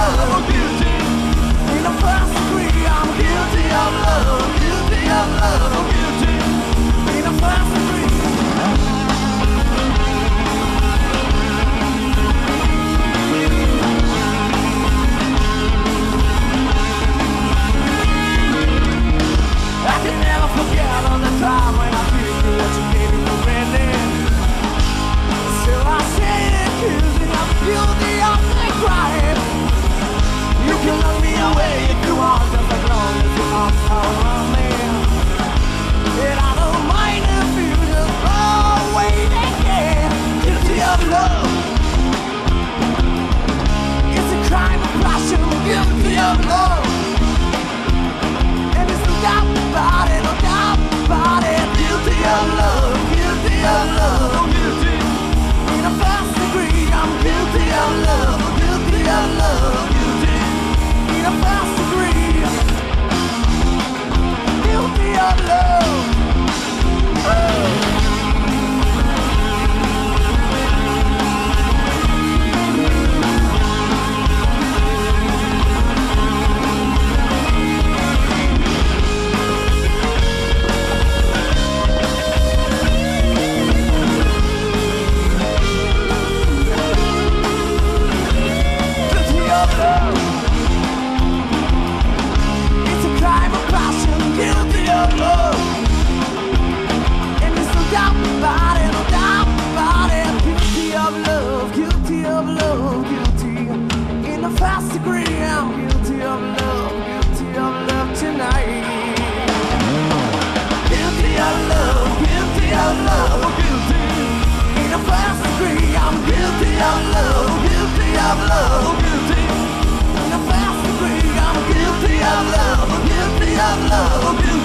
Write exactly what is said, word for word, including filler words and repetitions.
love, guilty. In the first degree, I'm guilty of love, guilty of love, guilty. In the first degree. I can never forget all the time when I gave you what you gave me for granted. So I say it, accusing I'm guilty of the crime. You can look me away if you want, just as long as your arms are around me. And I don't mind if you just go away again. Guilty of love. It's a crime of passion, guilty of love. And it's no doubt about it, no doubt about it. Guilty of love, guilty of love, guilty. In the first degree, I'm guilty of love, guilty of love, guilty. In the first degree, guilty of love. Oh. It's a crime of passion, guilty of love. And there's no doubt about it, no doubt about it. Guilty of love, guilty of love, guilty. In the first degree, I'm guilty of love, guilty of love tonight. Guilty of love, guilty of love, guilty. In the first degree, I'm guilty of love, guilty of love, guilty. In the first degree, I'm guilty of love, guilty of love, guilty.